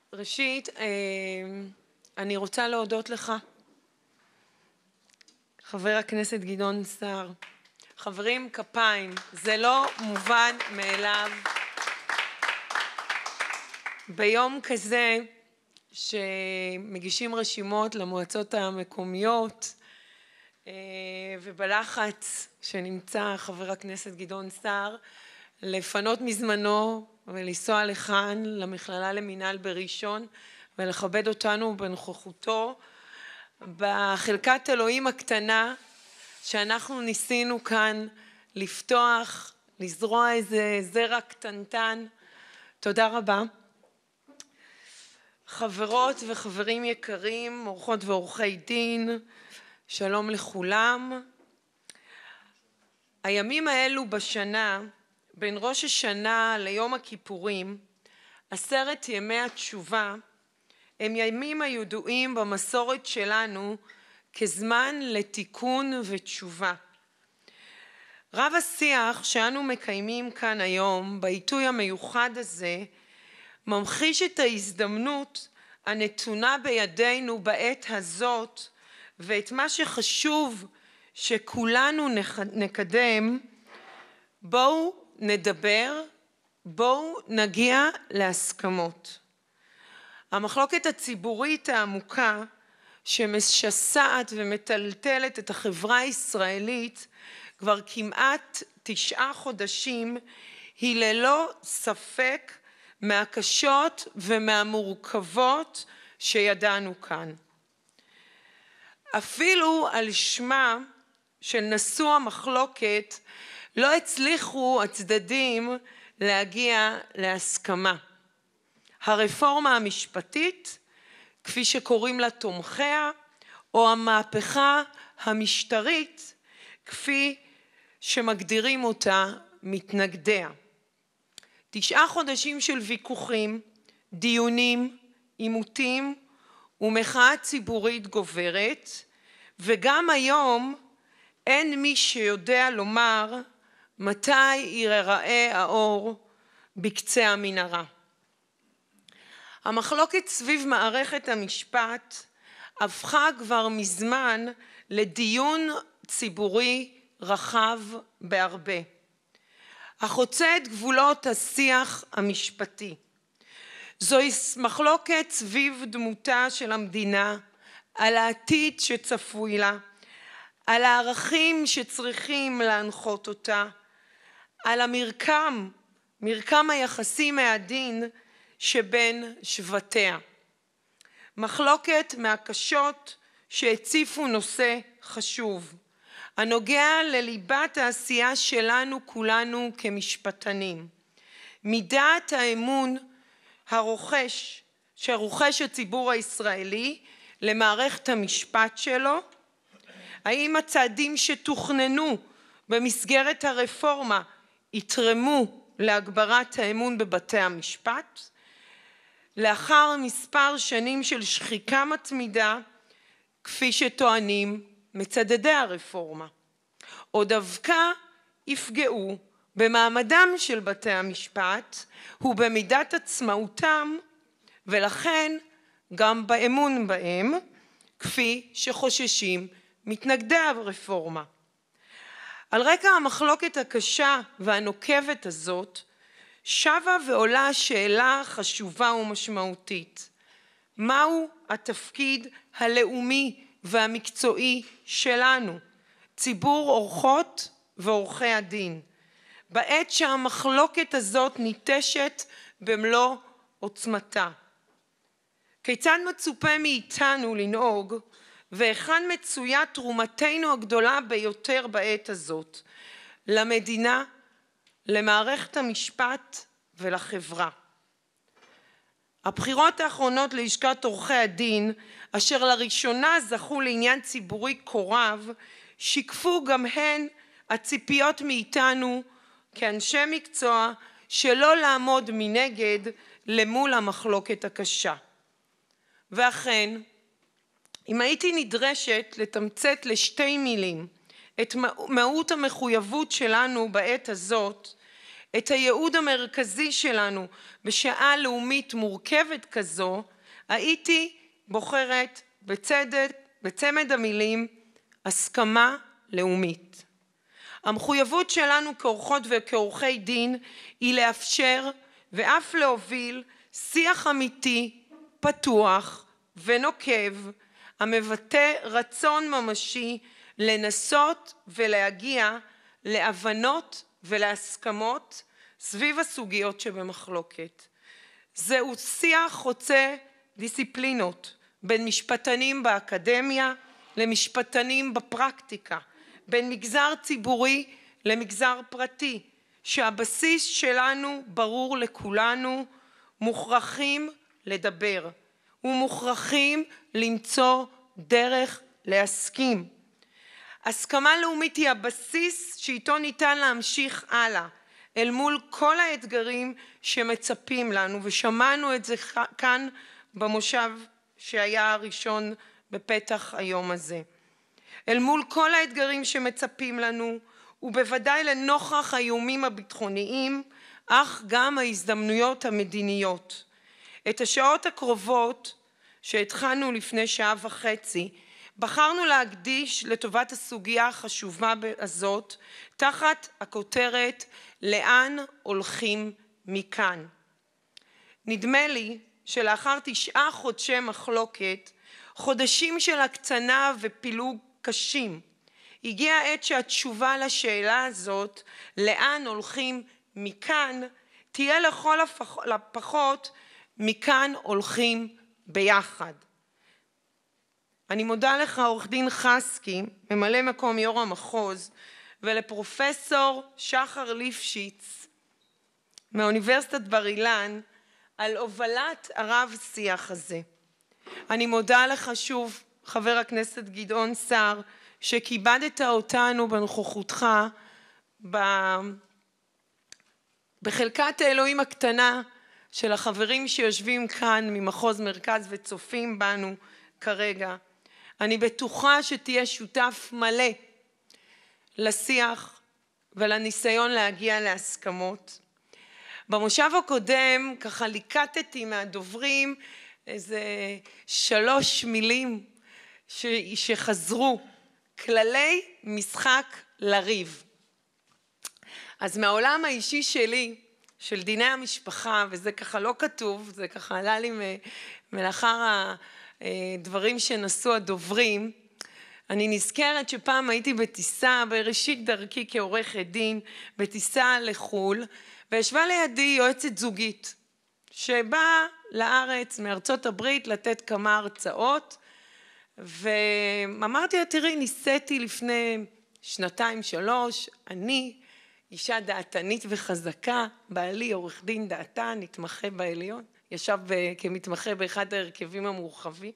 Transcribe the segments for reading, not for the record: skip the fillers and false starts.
ראשית, אני רוצה להודות לך, חבר הכנסת גדעון סער. חברים, כפיים, זה לא מובן מאליו. ביום כזה שמגישים רשימות למועצות המקומיות, ובלחץ שנמצא חבר הכנסת גדעון סער, לפנות מזמנו ולנסוע לכאן למכללה למינהל בראשון ולכבד אותנו בנוכחותו בחלקת אלוהים הקטנה שאנחנו ניסינו כאן לפתוח, לזרוע איזה זרע קטנטן. תודה רבה. חברות וחברים יקרים, אורחות ואורחי דין, שלום לכולם. הימים האלו בשנה, בין ראש השנה ליום הכיפורים, 10 ימי התשובה, הם ימים הידועים במסורת שלנו כזמן לתיקון ותשובה. רב השיח שאנו מקיימים כאן היום, בעיתוי המיוחד הזה, ממחיש את ההזדמנות הנתונה בידינו בעת הזאת, ואת מה שחשוב שכולנו נקדם. בואו נדבר, בואו נגיע להסכמות. המחלוקת הציבורית העמוקה שמשסעת ומטלטלת את החברה הישראלית כבר כמעט 9 חודשים, היא ללא ספק מהקשות ומהמורכבות שידענו כאן. אפילו על שמה של נשוא המחלוקת לא הצליחו הצדדים להגיע להסכמה. הרפורמה המשפטית, כפי שקוראים לה תומכיה, או המהפכה המשטרית, כפי שמגדירים אותה מתנגדיה. 9 חודשים של ויכוחים, דיונים, עימותים ומחאה ציבורית גוברת, וגם היום אין מי שיודע לומר מתי ייראה האור בקצה המנהרה. המחלוקת סביב מערכת המשפט הפכה כבר מזמן לדיון ציבורי רחב בהרבה, החוצה את גבולות השיח המשפטי. זוהי מחלוקת סביב דמותה של המדינה, על העתיד שצפוי לה, על הערכים שצריכים להנחות אותה, על מרקם היחסים העדין שבין שבטיה. מחלוקת מהקשות שהציפו נושא חשוב, הנוגע לליבת העשייה שלנו כולנו כמשפטנים. מידת האמון שרוחש הציבור הישראלי למערכת המשפט שלו, האם הצעדים שתוכננו במסגרת הרפורמה יתרמו להגברת האמון בבתי המשפט? לאחר מספר שנים של שחיקה מתמידה, כפי שטוענים מצדדי הרפורמה, או דווקא יפגעו במעמדם של בתי המשפט ובמידת עצמאותם, ולכן גם באמון בהם, כפי שחוששים מתנגדי הרפורמה. על רקע המחלוקת הקשה והנוקבת הזאת, שבה ועולה שאלה חשובה ומשמעותית. מהו התפקיד הלאומי והמקצועי שלנו, ציבור עורכות ועורכי הדין, בעת שהמחלוקת הזאת ניטשת במלוא עוצמתה? כיצד מצופה מאיתנו לנהוג, והיכן מצויה תרומתנו הגדולה ביותר בעת הזאת, למדינה, למערכת המשפט ולחברה? הבחירות האחרונות ללשכת עורכי הדין, אשר לראשונה זכו לעניין ציבורי כה רב, שיקפו גם הן הציפיות מאיתנו כאנשי מקצוע שלא לעמוד מנגד למול המחלוקת הקשה. ואכן, אם הייתי נדרשת לתמצת לשתי מילים את מהות המחויבות שלנו בעת הזאת, את הייעוד המרכזי שלנו בשעה לאומית מורכבת כזו, הייתי בוחרת בצמד המילים הסכמה לאומית. המחויבות שלנו כאורחות וכעורכי דין היא לאפשר ואף להוביל שיח אמיתי, פתוח ונוקב, המבטא רצון ממשי לנסות ולהגיע להבנות ולהסכמות סביב הסוגיות שבמחלוקת. זהו שיח חוצה דיסציפלינות, בין משפטנים באקדמיה למשפטנים בפרקטיקה, בין מגזר ציבורי למגזר פרטי, שהבסיס שלנו ברור לכולנו, מוכרחים לדבר ומוכרחים למצוא דרך להסכים. הסכמה לאומית היא הבסיס שאיתו ניתן להמשיך הלאה אל מול כל האתגרים שמצפים לנו, ושמענו את זה כאן במושב שהיה הראשון בפתח היום הזה. אל מול כל האתגרים שמצפים לנו, ובוודאי לנוכח האיומים הביטחוניים, אך גם ההזדמנויות המדיניות. את השעות הקרובות שהתחלנו לפני שעה וחצי, בחרנו להקדיש לטובת הסוגיה החשובה הזאת, תחת הכותרת לאן הולכים מכאן. נדמה לי שלאחר 9 חודשי מחלוקת, חודשים של הקצנה ופילוג קשים, הגיע העת שהתשובה לשאלה הזאת, לאן הולכים מכאן, תהיה לכל הפחות מכאן הולכים ביחד. אני מודה לך עורך דין חסקי, ממלא מקום יו"ר המחוז, ולפרופסור שחר ליפשיץ מאוניברסיטת בר אילן על הובלת הרב שיח הזה. אני מודה לך שוב חבר הכנסת גדעון סער שכיבדת אותנו בנוכחותך בחלקת האלוהים הקטנה של החברים שיושבים כאן ממחוז מרכז וצופים בנו כרגע. אני בטוחה שתהיה שותף מלא לשיח ולניסיון להגיע להסכמות. במושב הקודם ככה ליקטתי מהדוברים איזה 3 מילים שחזרו, כללי משחק לריב. אז מהעולם האישי שלי, של דיני המשפחה, וזה ככה לא כתוב, זה ככה עלה לי מלאחר הדברים שנשאו הדוברים, אני נזכרת שפעם הייתי בטיסה, בראשית דרכי כעורכת דין, בטיסה לחול, וישבה לידי יועצת זוגית, שבאה לארץ מארצות הברית לתת כמה הרצאות, ואמרתי לה, תראי, ניסיתי לפני 2-3, אני אישה דעתנית וחזקה, בעלי עורך דין דעתן, התמחה בעליון, ישב כמתמחה באחד ההרכבים המורחבים,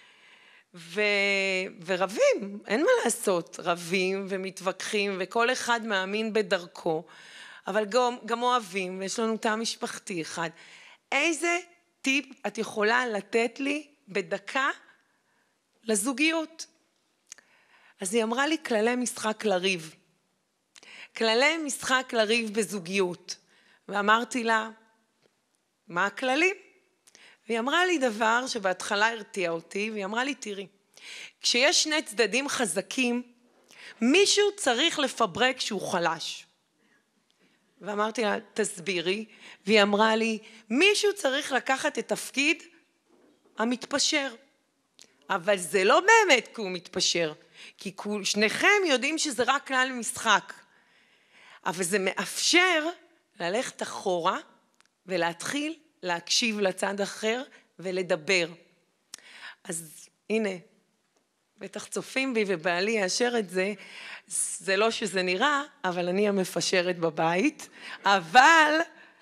ורבים, אין מה לעשות, רבים ומתווכחים, וכל אחד מאמין בדרכו, אבל גם אוהבים, ויש לנו תא משפחתי אחד. איזה טיפ את יכולה לתת לי בדקה לזוגיות? אז היא אמרה לי כללי משחק לריב. כללי משחק לריב בזוגיות. ואמרתי לה, מה הכללים? והיא אמרה לי דבר שבהתחלה הרתיע אותי, והיא אמרה לי, תראי, כשיש 2 צדדים חזקים, מישהו צריך לפברק שהוא חלש. ואמרתי לה, תסבירי, והיא אמרה לי, מישהו צריך לקחת את תפקיד המתפשר. אבל זה לא באמת כי הוא מתפשר, כי שניכם יודעים שזה רק כלל משחק. אבל זה מאפשר ללכת אחורה ולהתחיל להקשיב לצד אחר ולדבר. אז הנה, בטח צופים בי ובעלי יאשר את זה, זה לא שזה נראה, אבל אני המפשרת בבית, אבל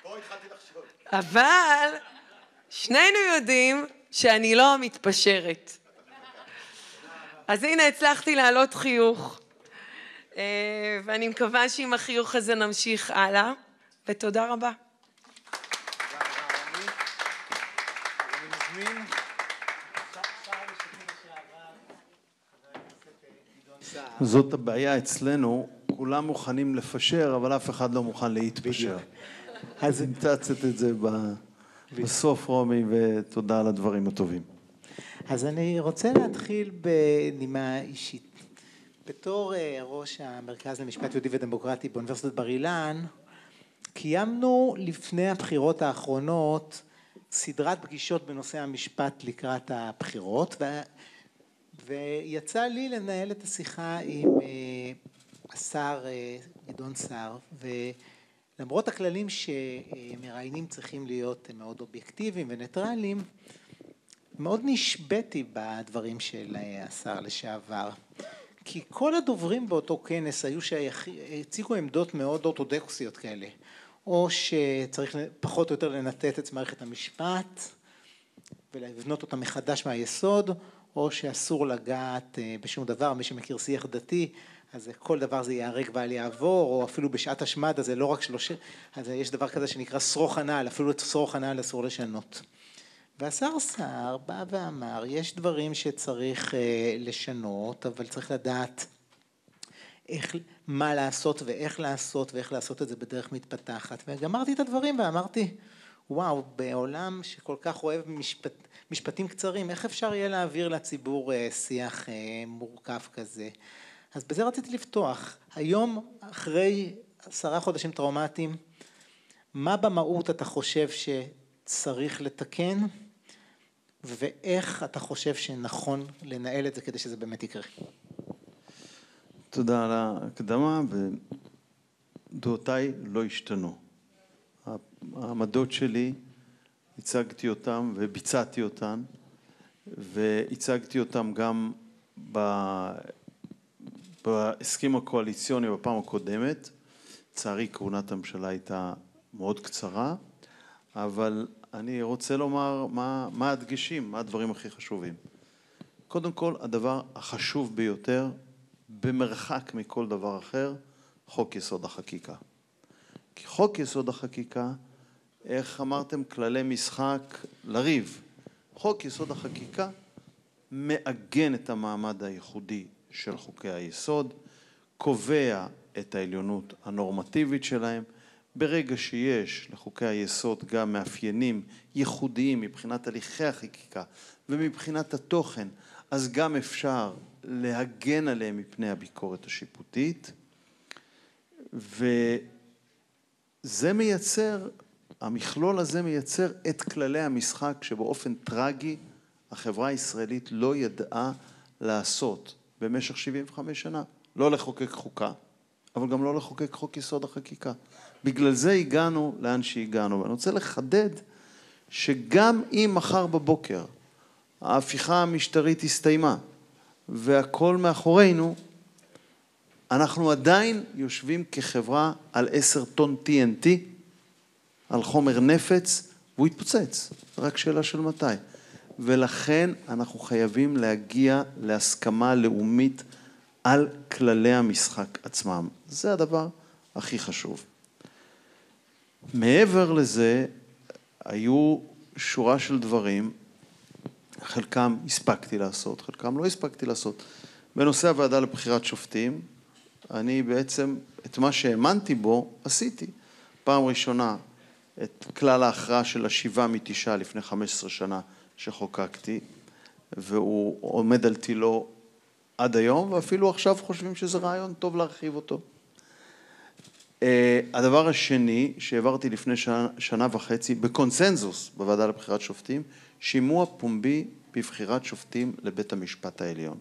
שנינו יודעים שאני לא המתפשרת. אז הנה הצלחתי להעלות חיוך, ואני מקווה שעם החיוך הזה נמשיך הלאה, ותודה רבה. זאת הבעיה אצלנו, כולם מוכנים לפשר, אבל אף אחד לא מוכן להתפשר. אז נמצאת את זה בסוף, רומי, ותודה על הדברים הטובים. אז אני רוצה להתחיל בנימה אישית. בתור ראש המרכז למשפט יהודי ודמוקרטי באוניברסיטת בר אילן, קיימנו לפני הבחירות האחרונות סדרת פגישות בנושא המשפט לקראת הבחירות, ויצא לי לנהל את השיחה עם השר גדעון סער, ולמרות הכללים שמראיינים צריכים להיות מאוד אובייקטיביים וניטרליים, מאוד נשבתי בדברים של השר לשעבר, כי כל הדוברים באותו כנס היו שהציגו עמדות מאוד אורתודוקסיות כאלה, או שצריך פחות או יותר לנתט את מערכת המשפט ולבנות אותה מחדש מהיסוד, או שאסור לגעת בשום דבר. מי שמכיר שיח דתי, אז כל דבר זה ייהרג ואל יעבור, או אפילו בשעת השמד, אז זה לא רק אז יש דבר כזה שנקרא שרוך הנעל, אפילו את שרוך הנעל אסור לשנות. והשר סער בא ואמר, יש דברים שצריך לשנות, אבל צריך לדעת מה לעשות ואיך לעשות את זה בדרך מתפתחת. וגמרתי את הדברים ואמרתי, וואו, בעולם שכל כך אוהב משפטים קצרים, איך אפשר יהיה להעביר לציבור שיח מורכב כזה? אז בזה רציתי לפתוח. היום, אחרי 10 חודשים טראומטיים, מה במהות אתה חושב שצריך לתקן, ואיך אתה חושב שנכון לנהל את זה כדי שזה באמת יקרה? תודה על ההקדמה, ודעותיי לא השתנו. העמדות שלי, הצגתי אותם וביצעתי אותן, והצגתי אותם גם בהסכם הקואליציוני בפעם הקודמת. לצערי כהונת הממשלה הייתה מאוד קצרה, אבל אני רוצה לומר מה הדגשים, מה הדברים הכי חשובים. קודם כל, הדבר החשוב ביותר, במרחק מכל דבר אחר, חוק יסוד החקיקה. כי חוק יסוד החקיקה, איך אמרתם, כללי משחק לריב. חוק יסוד החקיקה מעגן את המעמד הייחודי של חוקי היסוד, קובע את העליונות הנורמטיבית שלהם. ברגע שיש לחוקי היסוד גם מאפיינים ייחודיים מבחינת הליכי החקיקה ומבחינת התוכן, אז גם אפשר להגן עליהם מפני הביקורת השיפוטית, וזה מייצר, המכלול הזה מייצר את כללי המשחק שבאופן טרגי החברה הישראלית לא ידעה לעשות במשך 75 שנה. לא לחוקק חוקה, אבל גם לא לחוקק חוק יסוד החקיקה. בגלל זה הגענו לאן שהגענו. ואני רוצה לחדד שגם אם מחר בבוקר ההפיכה המשטרית הסתיימה והכל מאחורינו, אנחנו עדיין יושבים כחברה על 10 טון TNT, על חומר נפץ, והוא יתפוצץ. רק שאלה של מתי. ולכן אנחנו חייבים להגיע להסכמה לאומית על כללי המשחק עצמם. זה הדבר הכי חשוב. מעבר לזה, היו שורה של דברים, חלקם הספקתי לעשות, חלקם לא הספקתי לעשות. בנושא הוועדה לבחירת שופטים, אני בעצם את מה שהאמנתי בו עשיתי. פעם ראשונה את כלל ההכרעה של 7 מ-9 לפני 15 שנה שחוקקתי, והוא עומד על תילו עד היום, ואפילו עכשיו חושבים שזה רעיון טוב להרחיב אותו. הדבר השני שהעברתי לפני שנה וחצי בקונסנזוס בוועדה לבחירת שופטים, שימוע פומבי בבחירת שופטים לבית המשפט העליון.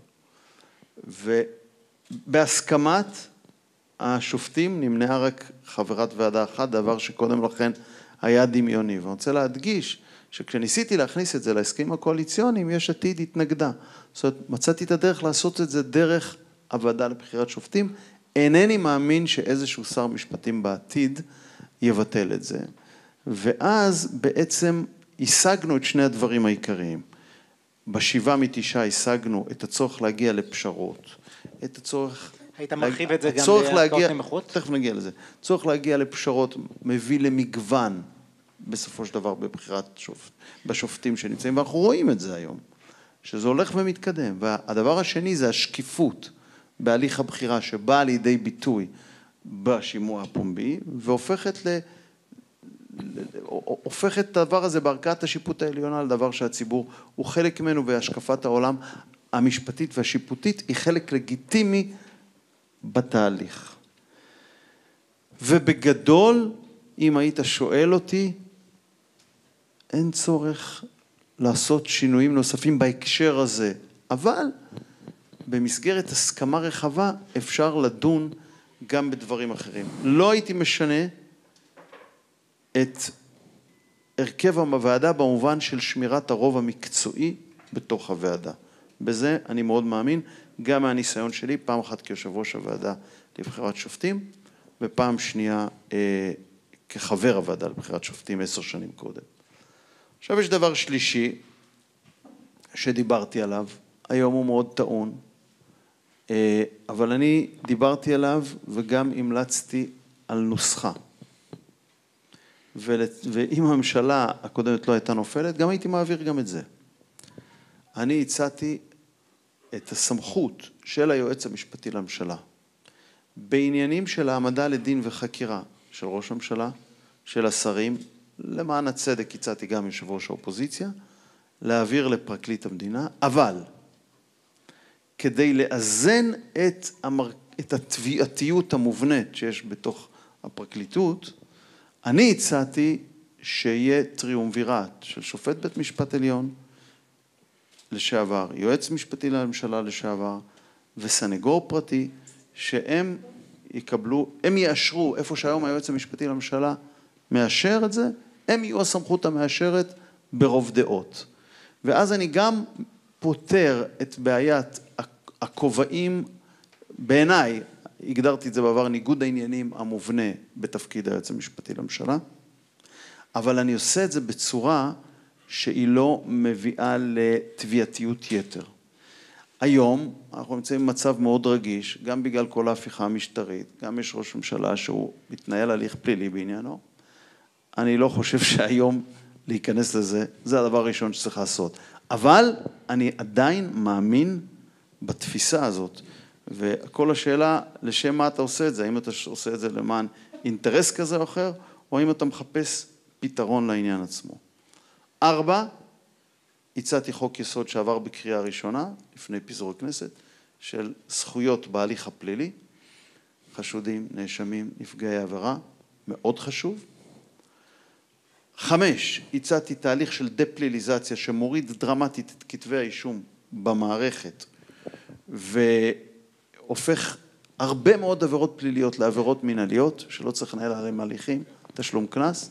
ובהסכמת השופטים נמנעה רק חברת ועדה אחת, דבר שקודם לכן היה דמיוני. ואני רוצה להדגיש שכשניסיתי להכניס את זה להסכמים הקואליציוניים, יש עתיד התנגדה. זאת אומרת, מצאתי את הדרך לעשות את זה דרך הוועדה לבחירת שופטים. אינני מאמין שאיזשהו שר משפטים בעתיד יבטל את זה. ואז בעצם השגנו את שני הדברים העיקריים. ב7 מ-9 השגנו את הצורך להגיע לפשרות, את הצורך... היית מרחיב את זה גם לערכאות נמוכות? תכף נגיע לזה. צורך להגיע לפשרות מביא למגוון בסופו של דבר בבחירת בשופטים שנמצאים, ואנחנו רואים את זה היום, שזה הולך ומתקדם. והדבר השני זה השקיפות. בהליך הבחירה שבאה לידי ביטוי בשימוע הפומבי, הופכת את הדבר הזה בערכאת השיפוט העליונה לדבר שהציבור הוא חלק ממנו, והשקפת העולם המשפטית והשיפוטית היא חלק לגיטימי בתהליך. ובגדול, אם היית שואל אותי, אין צורך לעשות שינויים נוספים בהקשר הזה, אבל במסגרת הסכמה רחבה אפשר לדון גם בדברים אחרים. לא הייתי משנה את הרכב הוועדה במובן של שמירת הרוב המקצועי בתוך הוועדה. בזה אני מאוד מאמין, גם מהניסיון שלי, פעם אחת כיושב ראש הוועדה לבחירת שופטים, ופעם שנייה כחבר הוועדה לבחירת שופטים 10 שנים קודם. עכשיו יש דבר שלישי שדיברתי עליו, היום הוא מאוד טעון, אבל אני דיברתי עליו וגם המלצתי על נוסחה. ואם הממשלה הקודמת לא הייתה נופלת, גם הייתי מעביר גם את זה. אני הצעתי את הסמכות של היועץ המשפטי לממשלה, בעניינים של העמדה לדין וחקירה של ראש הממשלה, של השרים, למען הצדק הצעתי גם יושב ראש האופוזיציה, להעביר לפרקליט המדינה, אבל כדי לאזן את התביעתיות המובנית שיש בתוך הפרקליטות, אני הצעתי שיהיה טריומווירט של שופט בית משפט עליון לשעבר, יועץ משפטי לממשלה לשעבר וסנגור פרטי, שהם יקבלו, הם יאשרו איפה שהיום היועץ המשפטי לממשלה מאשר את זה, הם יהיו הסמכות המאשרת ברוב דעות. ואז אני גם פותר את בעיית הכובעים, בעיניי, הגדרתי את זה בעבר, ניגוד העניינים המובנה בתפקיד היועץ המשפטי לממשלה, אבל אני עושה את זה בצורה שהיא לא מביאה לתביעתיות יתר. היום אנחנו נמצאים במצב מאוד רגיש, גם בגלל כל ההפיכה המשטרית, גם יש ראש ממשלה שהוא מתנהל הליך פלילי בעניינו. אני לא חושב שהיום להיכנס לזה, זה הדבר הראשון שצריך לעשות. אבל אני עדיין מאמין בתפיסה הזאת, וכל השאלה, לשם מה אתה עושה את זה? האם אתה עושה את זה למען אינטרס כזה או אחר, או האם אתה מחפש פתרון לעניין עצמו? 4, הצעתי חוק יסוד שעבר בקריאה ראשונה, לפני פיזור הכנסת, של זכויות בהליך הפלילי, חשודים, נאשמים, נפגעי עבירה, מאוד חשוב. 5, הצעתי תהליך של דפליליזציה שמוריד דרמטית את כתבי האישום במערכת, והופך הרבה מאוד עבירות פליליות לעבירות מנהליות, שלא צריך לנהל עליהם הליכים, תשלום קנס.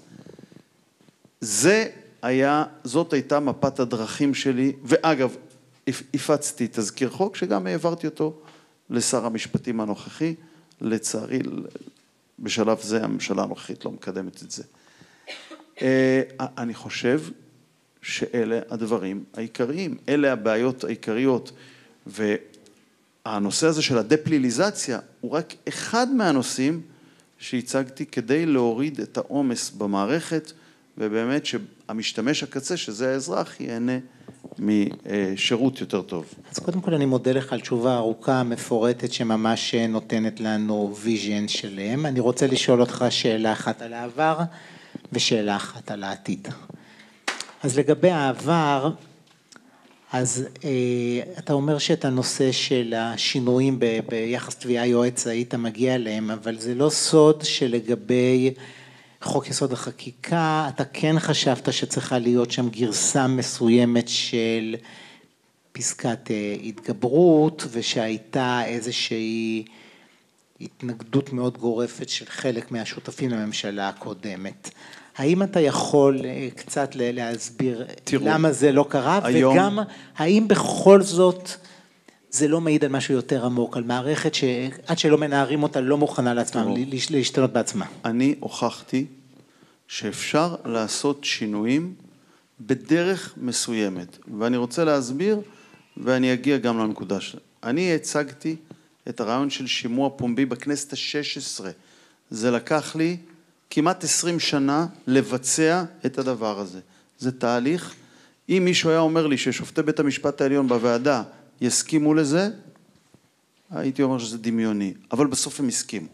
זאת הייתה מפת הדרכים שלי, ואגב, הפצתי תזכיר חוק, שגם העברתי אותו לשר המשפטים הנוכחי, לצערי, בשלב זה הממשלה הנוכחית לא מקדמת את זה. אני חושב שאלה הדברים העיקריים, אלה הבעיות העיקריות, והנושא הזה של הדפליליזציה הוא רק אחד מהנושאים שהצגתי כדי להוריד את העומס במערכת, ובאמת שהמשתמש הקצה, שזה האזרח, ייהנה משירות יותר טוב. אז קודם כל אני מודה לך על תשובה ארוכה, מפורטת, שממש נותנת לנו ויז'ן שלם. אני רוצה לשאול אותך שאלה אחת על העבר, ושאלה אחת על העתיד. אז לגבי העבר, אז אתה אומר שאת הנושא של השינויים ביחס תביעה יועץ היית מגיע אליהם, אבל זה לא סוד שלגבי חוק יסוד החקיקה, אתה כן חשבת שצריכה להיות שם גרסה מסוימת של פסקת התגברות, ושהייתה איזושהי התנגדות מאוד גורפת של חלק מהשותפים לממשלה הקודמת. האם אתה יכול קצת להסביר למה זה לא קרה, וגם האם בכל זאת זה לא מעיד על משהו יותר עמוק, על מערכת שעד שלא מנערים אותה לא מוכנה לעצמם להשתנות בעצמה? אני הוכחתי שאפשר לעשות שינויים בדרך מסוימת, ואני רוצה להסביר, ואני אגיע גם לנקודה שלה. אני הצגתי את הרעיון של שימוע פומבי בכנסת ה-16. זה לקח לי כמעט 20 שנה לבצע את הדבר הזה. זה תהליך. אם מישהו היה אומר לי ששופטי בית המשפט העליון בוועדה יסכימו לזה, הייתי אומר שזה דמיוני, אבל בסוף הם הסכימו.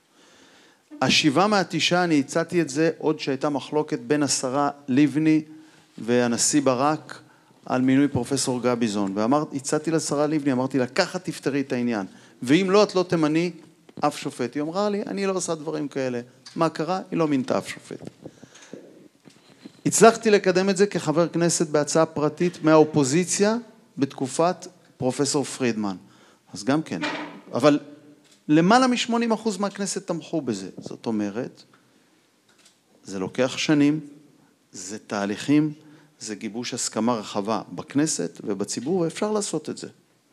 7 מה-9, אני הצעתי את זה עוד שהייתה מחלוקת בין השרה לבני והנשיא ברק על מינוי פרופסור גביזון, והצעתי לשרה לבני, אמרתי לה, ככה תפתרי את העניין, ואם לא, את לא תמני אף שופט. היא אמרה לי, אני לא עושה דברים כאלה. מה קרה? היא לא מינתה אף שופט. הצלחתי לקדם את זה כחבר כנסת בהצעה פרטית מהאופוזיציה בתקופת פרופסור פרידמן. אז גם כן. אבל למעלה מ-80% מהכנסת תמכו בזה. זאת אומרת, זה לוקח שנים, זה תהליכים, זה גיבוש הסכמה רחבה בכנסת ובציבור, ואפשר לעשות את זה.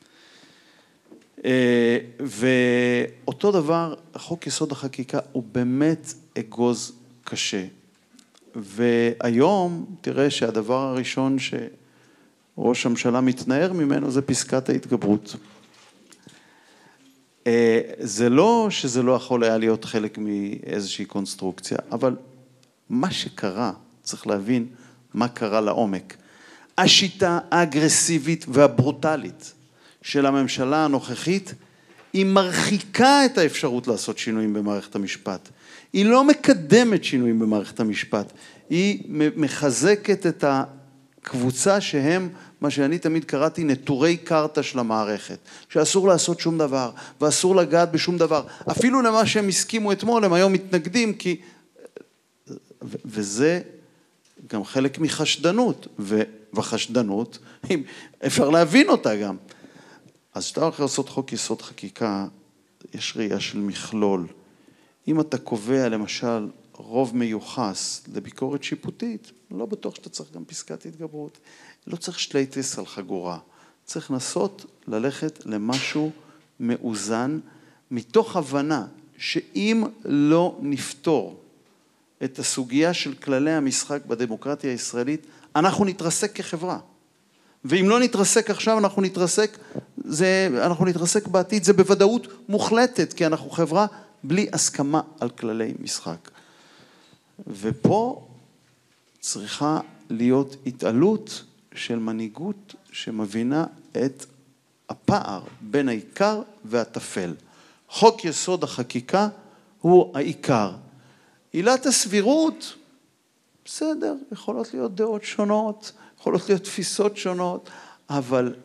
ואותו דבר, חוק יסוד החקיקה הוא באמת אגוז קשה. והיום תראה שהדבר הראשון שראש הממשלה מתנער ממנו זה פסקת ההתגברות. זה לא שזה לא יכול היה להיות חלק מאיזושהי קונסטרוקציה, אבל מה שקרה, צריך להבין מה קרה לעומק. השיטה האגרסיבית והברוטלית של הממשלה הנוכחית, היא מרחיקה את האפשרות לעשות שינויים במערכת המשפט. היא לא מקדמת שינויים במערכת המשפט. היא מחזקת את הקבוצה שהם, מה שאני תמיד קראתי, נטורי קרתא של המערכת. שאסור לעשות שום דבר, ואסור לגעת בשום דבר. אפילו למה שהם הסכימו אתמול, הם היום מתנגדים, כי... וזה גם חלק מחשדנות. וחשדנות, אפשר להבין אותה גם. אז שאתה הולך לעשות חוק יסוד חקיקה, יש ראייה של מכלול. אם אתה קובע למשל רוב מיוחס לביקורת שיפוטית, לא בטוח שאתה צריך גם פסקת התגברות. לא צריך שטלייטס על חגורה. צריך לנסות ללכת למשהו מאוזן, מתוך הבנה שאם לא נפתור את הסוגיה של כללי המשחק בדמוקרטיה הישראלית, אנחנו נתרסק כחברה. ואם לא נתרסק עכשיו, אנחנו נתרסק בעתיד, זה בוודאות מוחלטת, כי אנחנו חברה בלי הסכמה על כללי משחק. ופה צריכה להיות התעלות של מנהיגות שמבינה את הפער בין העיקר והטפל. חוק יסוד החקיקה הוא העיקר. עילת הסבירות, בסדר, יכולות להיות דעות שונות, יכולות להיות תפיסות שונות, אבל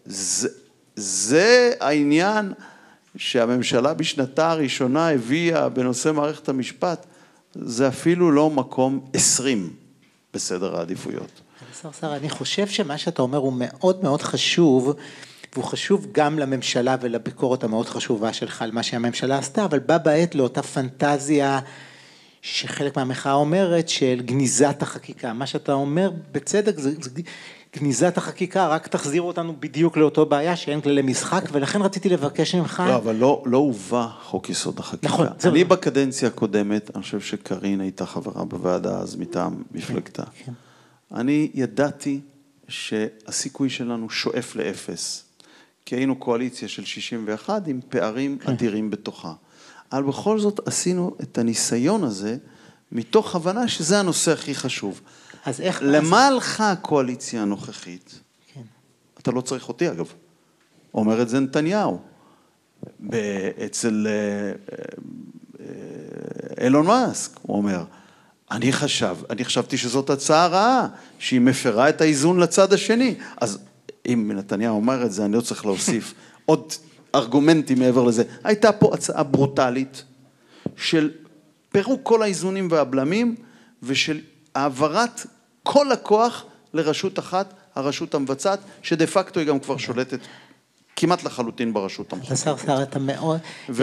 זה העניין שהממשלה בשנתה הראשונה הביאה בנושא מערכת המשפט, זה אפילו לא מקום 20 בסדר העדיפויות. שר, אני חושב שמה שאתה אומר הוא מאוד מאוד חשוב, והוא חשוב גם לממשלה ולביקורת המאוד חשובה שלך על מה שהממשלה עשתה, אבל בא בעת לאותה פנטזיה שחלק מהמחאה אומרת של גניזת החקיקה. מה שאתה אומר בצדק זה גניזת החקיקה, רק תחזיר אותנו בדיוק לאותו בעיה שאין כללי משחק, ולכן רציתי לבקש ממך... לא, אבל לא הובא חוק יסוד החקיקה. נכון. אני בקדנציה הקודמת, אני חושב שקרין הייתה חברה בוועדה אז מטעם מפלגתה. כן. אני ידעתי שהסיכוי שלנו שואף לאפס, כי היינו קואליציה של 61 עם פערים אדירים בתוכה. אבל בכל זאת עשינו את הניסיון הזה מתוך הבנה שזה הנושא הכי חשוב. אז איך... למה הלכה הקואליציה הנוכחית? כן. אתה לא צריך אותי אגב. אומר את זה נתניהו. אצל אילון מאסק, הוא אומר, אני חשבתי שזאת הצעה רעה, שהיא מפרה את האיזון לצד השני. אז אם נתניהו אומר את זה, אני לא צריך להוסיף עוד ארגומנטים מעבר לזה. הייתה פה הצעה ברוטלית של פירוק כל האיזונים והבלמים, ושל העברת כל הכוח לרשות אחת, הרשות המבצעת, שדה פקטו היא גם כבר שולטת כמעט לחלוטין ברשות המחוקקת. שר, אתה מאוד...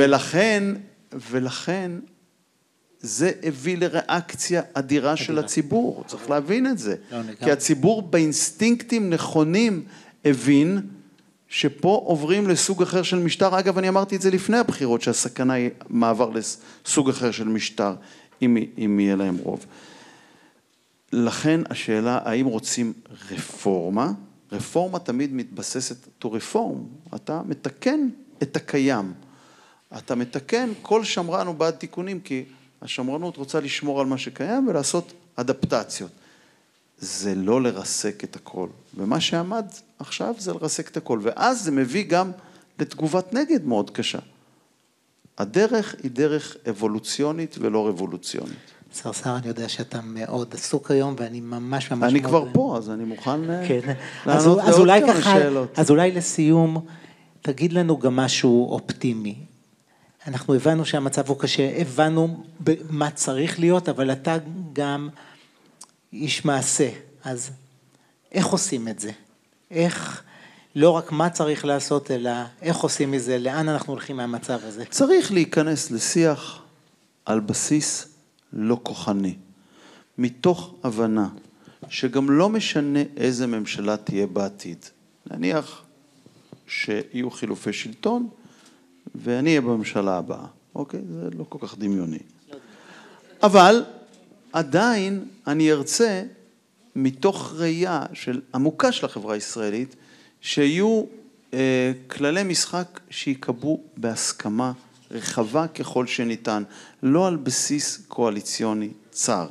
ולכן זה הביא לריאקציה אדירה של הציבור. צריך להבין את זה. כי הציבור באינסטינקטים נכונים הבין שפה עוברים לסוג אחר של משטר. אגב, אני אמרתי את זה לפני הבחירות, שהסכנה היא מעבר לסוג אחר של משטר, אם יהיה להם רוב. לכן השאלה, האם רוצים רפורמה? רפורמה תמיד מתבססת to reform. אתה מתקן את הקיים. אתה מתקן, כל שמרן הוא בעד תיקונים, כי השמרנות רוצה לשמור על מה שקיים ולעשות אדפטציות. זה לא לרסק את הכל. ומה שעמד עכשיו זה לרסק את הכל. ואז זה מביא גם לתגובת נגד מאוד קשה. הדרך היא דרך אבולוציונית ולא רבולוציונית. סרסר, אני יודע שאתה מאוד עסוק היום, ואני ממש אני כבר פה, אז אני מוכן לענות לעוד כמה שאלות. אז אולי לסיום, תגיד לנו גם משהו אופטימי. אנחנו הבנו שהמצב הוא קשה, הבנו מה צריך להיות, אבל אתה גם איש מעשה. אז איך עושים את זה? איך, לא רק מה צריך לעשות, אלא איך עושים מזה, לאן אנחנו הולכים מהמצב הזה? צריך להיכנס לשיח על בסיס לא כוחני, מתוך הבנה שגם לא משנה איזה ממשלה תהיה בעתיד. נניח שיהיו חילופי שלטון, ואני אהיה בממשלה הבאה. אוקיי? זה לא כל כך דמיוני. אבל עדיין אני ארצה, מתוך ראייה של עמוקה של החברה הישראלית, שיהיו כללי משחק שיקבעו בהסכמה רחבה ככל שניתן, לא על בסיס קואליציוני צר.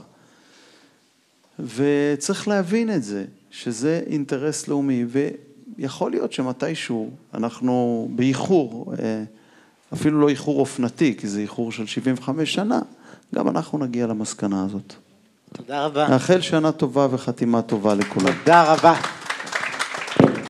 וצריך להבין את זה, שזה אינטרס לאומי, ויכול להיות שמתישהו אנחנו באיחור, אפילו לא איחור אופנתי, כי זה איחור של 75 שנה, גם אנחנו נגיע למסקנה הזאת. תודה רבה. נאחל שנה טובה וחתימה טובה לכולם. תודה רבה.